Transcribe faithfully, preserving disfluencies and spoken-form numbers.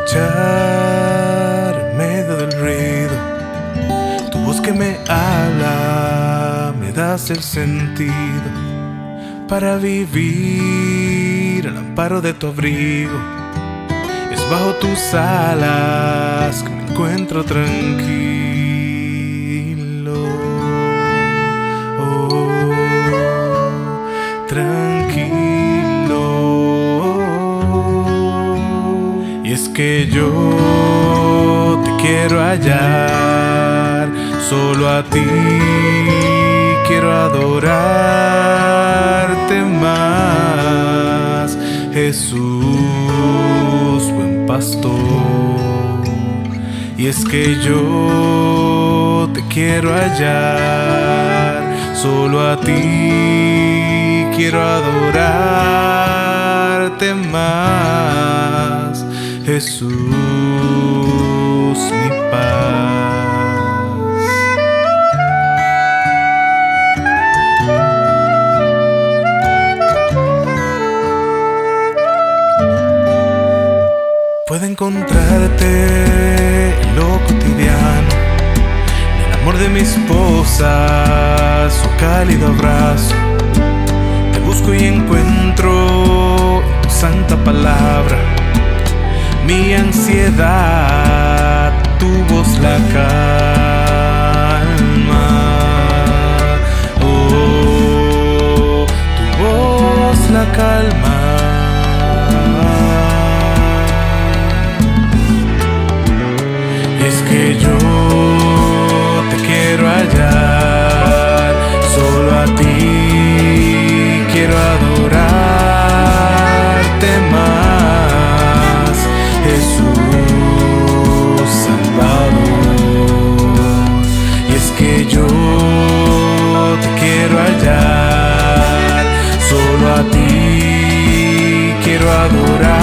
escuchar en medio del ruido tu voz que me habla, me das el sentido para vivir al amparo de tu abrigo. Es bajo tus alas que me encuentro tranquilo, oh, tranquilo. Y es que yo te quiero hallar, solo a ti quiero adorarte más, Jesús, buen pastor. Y es que yo te quiero hallar, solo a ti quiero adorarte más, Jesús, mi paz. Puedo encontrarte en lo cotidiano, en el amor de mi esposa, su cálido abrazo. Te busco y encuentro en tu santa palabra mi ansiedad, tu voz la calma. Oh, tu voz la calma. Que yo te quiero hallar, solo a ti quiero adorarte más, Jesús Salvador. Y es que yo te quiero hallar, solo a ti quiero adorar.